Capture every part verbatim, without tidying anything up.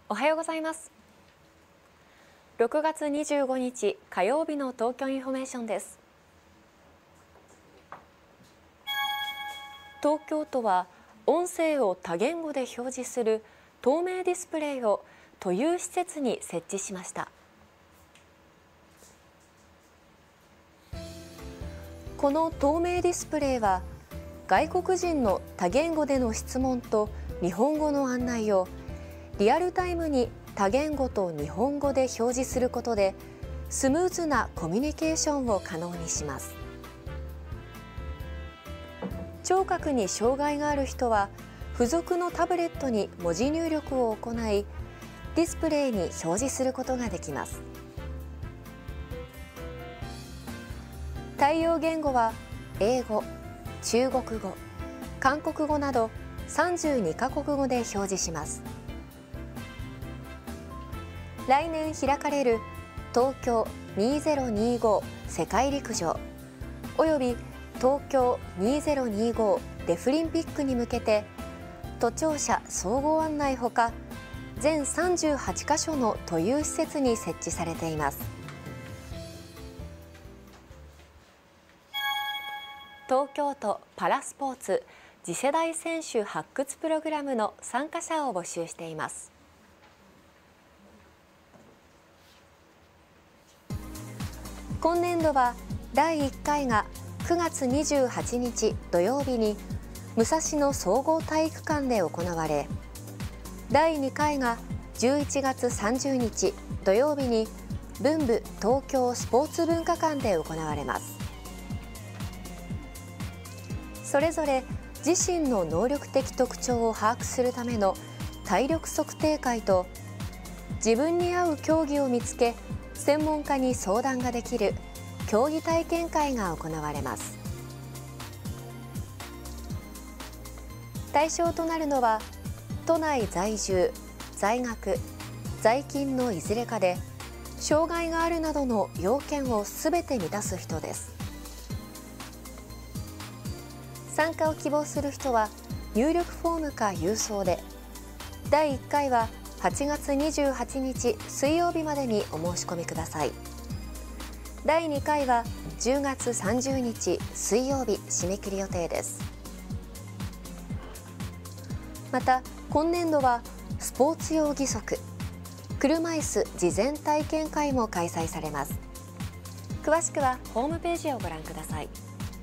おはようございます。ろくがつにじゅうごにち火曜日の東京インフォメーションです。東京都は音声を多言語で表示する透明ディスプレイを都有施設に設置しました。この透明ディスプレイは外国人の多言語での質問と日本語の案内をリアルタイムに多言語と日本語で表示することでスムーズなコミュニケーションを可能にします。聴覚に障害がある人は付属のタブレットに文字入力を行いディスプレイに表示することができます。対応言語は英語、中国語、韓国語などさんじゅうにかこくごで表示します。来年開かれる東京にせんにじゅうご世界陸上および東京にせんにじゅうごデフリンピックに向けて都庁舎総合案内ほか全さんじゅうはちかしょの都有施設に設置されています。東京都パラスポーツ次世代選手発掘プログラムの参加者を募集しています。今年度はだいいっかいがくがつにじゅうはちにち土曜日に武蔵野総合体育館で行われ、だいにかいがじゅういちがつさんじゅうにち土曜日に文武東京スポーツ文化館で行われます。それぞれ自身の能力的特徴を把握するための体力測定会と自分に合う競技を見つけ専門家に相談ができる競技体験会が行われます。対象となるのは都内在住、在学、在勤のいずれかで障害があるなどの要件をすべて満たす人です。参加を希望する人は入力フォームか郵送で、だいいっかいははちがつにじゅうはちにち水曜日までにお申し込みください。だいにかいはじゅうがつさんじゅうにち水曜日締め切り予定です。また今年度はスポーツ用義足、車椅子事前体験会も開催されます。詳しくはホームページをご覧ください。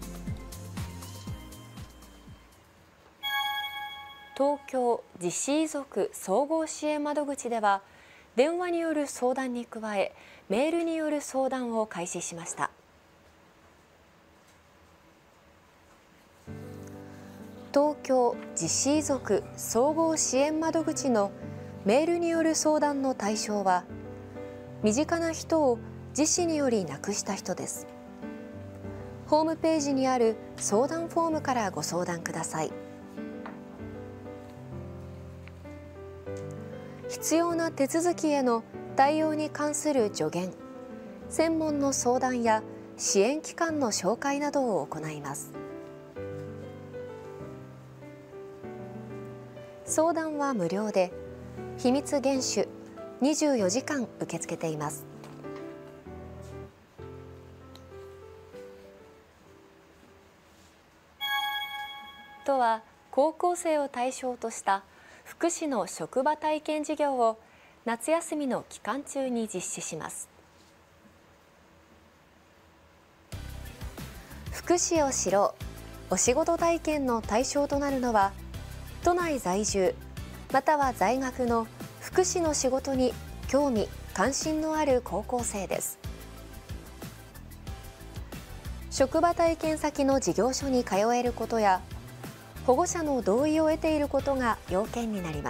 東京実子遺族総合支援窓口では電話による相談に加えメールによる相談を開始しました。東京実子遺族総合支援窓口のメールによる相談の対象は身近な人を自死により亡くした人です。ホームページにある相談フォームからご相談ください。必要な手続きへの対応に関する助言、専門の相談や支援機関の紹介などを行います。相談は無料で、秘密厳守にじゅうよじかん受け付けています。都は高校生を対象とした福祉の職場体験事業を夏休みの期間中に実施します。福祉を知ろうお仕事体験の対象となるのは都内在住または在学の福祉の仕事に興味・関心のある高校生です。職場体験先の事業所に通えることや保護者の同意を得ていることが要件になります。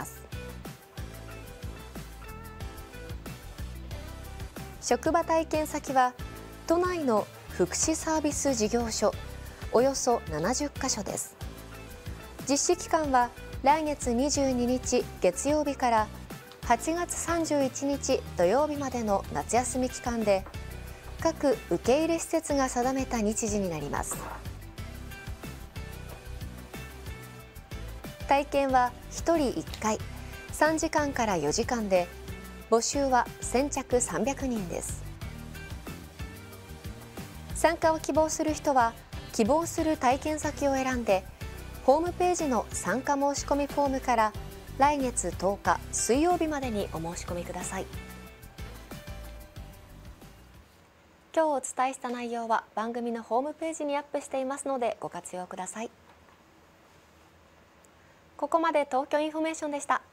職場体験先は都内の福祉サービス事業所およそななじゅっかしょです。実施期間は来月にじゅうににち月曜日からはちがつさんじゅういちにち土曜日までの夏休み期間で各受け入れ施設が定めた日時になります。体験はひとりいっかい、 さんじかんからよじかんで、募集は先着さんびゃくにんです。参加を希望する人は、希望する体験先を選んで、ホームページの参加申し込みフォームから来月とおか水曜日までにお申し込みください。今日お伝えした内容は番組のホームページにアップしていますのでご活用ください。ここまで東京インフォメーションでした。